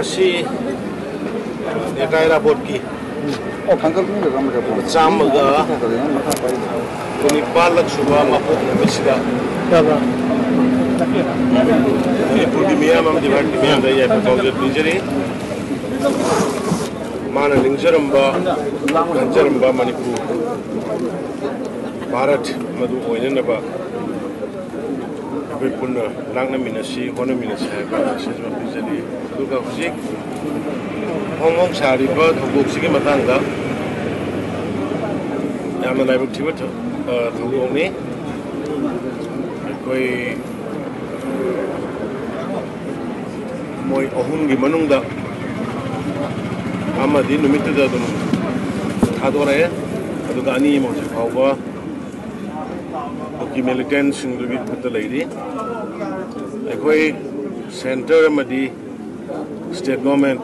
Masi Yakaira Bodki. Oh, Kangaroo, the Samaga Kunipalak Suba Mapuk Misida. Pudimiam divided the Yapaka Bijari Mana Linjaramba Jaramba Manipu Bharat Madu Oyanaba Puna Langna Minasi, Hona Minasi, Sisma Bijari, Luka Husik, Hong Kong Sari, but Buksiki Matanga Yamanai Tibet, Hongoni, Moi Ohungi Manunda Amadi Numita Hadore, Adugani Mojikawa, Oki militants in the with the lady. A center Madi state government.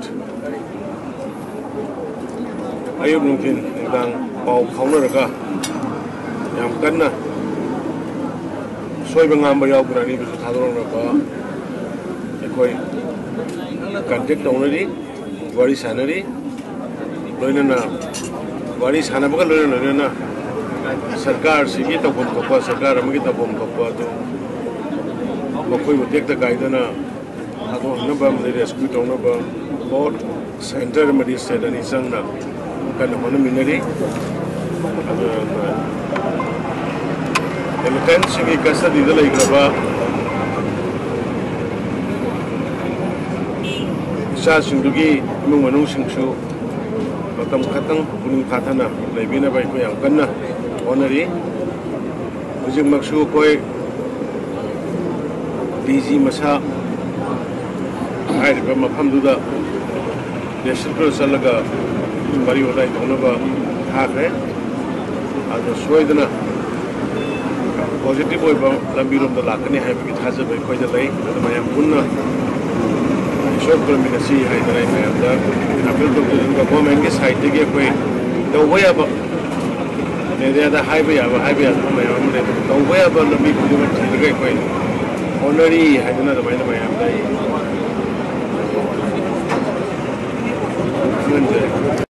Ayub Nukin, Dang, Pau Kaunaka, Yamkana, Soybangamba Yagrani with Hadronaka, a contact already, very sanity, Luna, very Hanabaka Luna. Sarkar Sigita Pumpa, Sarkar Amita Pumpa, we take the Gaidana, Nubam, the rescue Tonaba, Port, Center Medicine, and Isanga, kind of Honominary. The Lieutenant Sigi Casa di la Igraba Shasundugi, Mumanu Shingshu, Batam Katang, Punu Katana, Labina by Koyakana. Honorary, Mujim Maksu Koi DG Masa, I remember Hamduda, the Silver Salaga, Mario Dai Tonova, Hake, and the Swedena positive Lamir of the Lakani have it has a very quite a lake, and I am Puna, short terminacy, I have done. I built the government is high take away the way about. They are the highway, the way about the people who are the great honorary, I don't know the mind of my